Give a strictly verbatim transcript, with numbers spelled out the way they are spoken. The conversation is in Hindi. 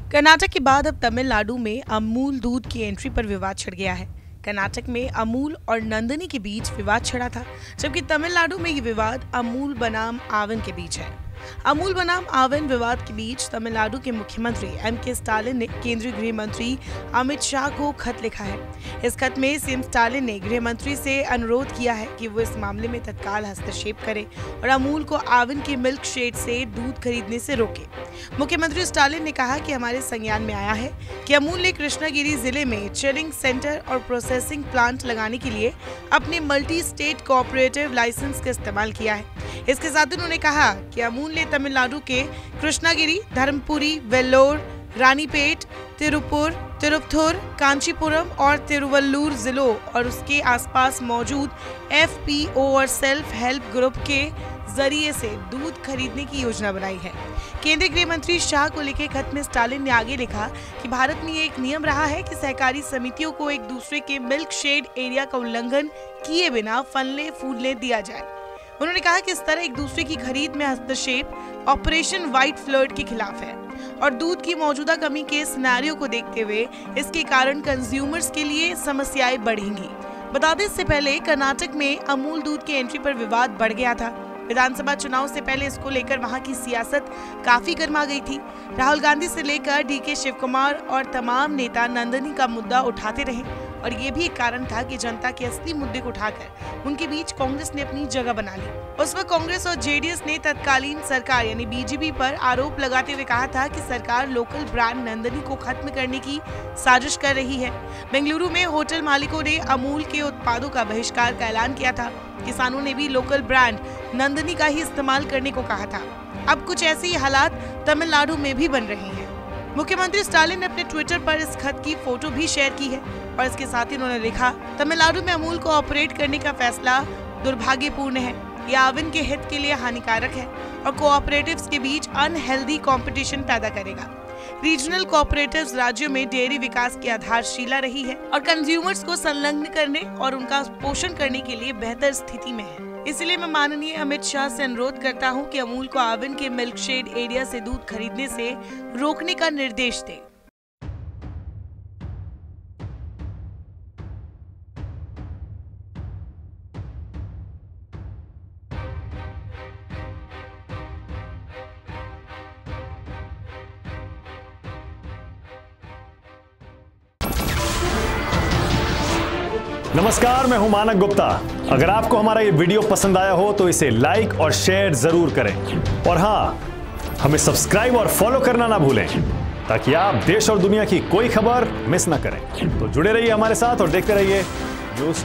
कर्नाटक के बाद अब तमिलनाडु में अमूल दूध की एंट्री पर विवाद छिड़ गया है। कर्नाटक में अमूल और नंदिनी के बीच विवाद छिड़ा था, जबकि तमिलनाडु में ये विवाद अमूल बनाम आवन के बीच है। अमूल बनाम आवन विवाद के बीच तमिलनाडु के मुख्यमंत्री एम के स्टालिन ने केंद्रीय गृह मंत्री अमित शाह को खत लिखा है। इस खत में सीएम स्टालिन ने गृह मंत्री से अनुरोध किया है कि वो इस मामले में तत्काल हस्तक्षेप करे और अमूल को आवन के मिल्क शेड से दूध खरीदने से रोके। मुख्यमंत्री स्टालिन ने कहा कि हमारे संज्ञान में आया है कि अमूल ने कृष्णागिरी जिले में चिलिंग सेंटर और प्रोसेसिंग प्लांट लगाने के लिए अपने मल्टी स्टेट कोऑपरेटिव लाइसेंस का इस्तेमाल किया है। इसके साथ उन्होंने कहा कि अमूल ने तमिलनाडु के कृष्णागिरी, धर्मपुरी, वेल्लोर, रानीपेट, तिरुपुर, तिरुपथुर, कांचीपुरम और तिरुवल्लुर जिलों और उसके आसपास मौजूद एफपीओ और सेल्फ हेल्प ग्रुप के जरिए से दूध खरीदने की योजना बनाई है। केंद्रीय गृह मंत्री शाह को लिखे खत में स्टालिन ने आगे लिखा कि भारत में एक नियम रहा है कि सहकारी समितियों को एक दूसरे के मिल्क शेड एरिया का उल्लंघन किए बिना फलने फूलने दिया जाए। उन्होंने कहा कि इस तरह एक दूसरे की खरीद में हस्तक्षेप ऑपरेशन व्हाइट फ्लड के खिलाफ है और दूध की मौजूदा कमी के सिनेरियो को देखते हुए इसके कारण कंज्यूमर्स के लिए समस्याएं बढ़ेंगी। बता दें, इससे पहले कर्नाटक में अमूल दूध की एंट्री पर विवाद बढ़ गया था। विधानसभा चुनाव से पहले इसको लेकर वहां की सियासत काफी गर्मा गई थी। राहुल गांधी से लेकर डीके शिव कुमार और तमाम नेता नंदिनी का मुद्दा उठाते रहे और ये भी एक कारण था कि जनता के असली मुद्दे को उठाकर उनके बीच कांग्रेस ने अपनी जगह बना ली। उस वक्त कांग्रेस और जेडीएस ने तत्कालीन सरकार यानी बीजेपी पर आरोप लगाते हुए कहा था कि सरकार लोकल ब्रांड नंदिनी को खत्म करने की साजिश कर रही है। बेंगलुरु में होटल मालिकों ने अमूल के उत्पादों का बहिष्कार का ऐलान किया था। किसानों ने भी लोकल ब्रांड नंदिनी का ही इस्तेमाल करने को कहा था। अब कुछ ऐसे ही हालात तमिलनाडु में भी बन रहे हैं। मुख्यमंत्री स्टालिन ने अपने ट्विटर पर इस खत की फोटो भी शेयर की है और इसके साथ ही उन्होंने लिखा, तमिलनाडु में अमूल को ऑपरेट करने का फैसला दुर्भाग्यपूर्ण है। यह आवन के हित के लिए हानिकारक है और कोऑपरेटिव्स के बीच अनहेल्दी कंपटीशन पैदा करेगा। रीजनल कोऑपरेटिव्स राज्यों में डेयरी विकास की आधारशिला रही है और कंज्यूमर्स को संलग्न करने और उनका पोषण करने के लिए बेहतर स्थिति में है। इसलिए मैं माननीय अमित शाह से अनुरोध करता हूं कि अमूल को आवन के मिल्क शेड एरिया से दूध खरीदने से रोकने का निर्देश दें। नमस्कार, मैं हूं मानक गुप्ता। अगर आपको हमारा ये वीडियो पसंद आया हो तो इसे लाइक और शेयर जरूर करें और हाँ, हमें सब्सक्राइब और फॉलो करना ना भूलें ताकि आप देश और दुनिया की कोई खबर मिस ना करें। तो जुड़े रहिए हमारे साथ और देखते रहिए न्यूज़।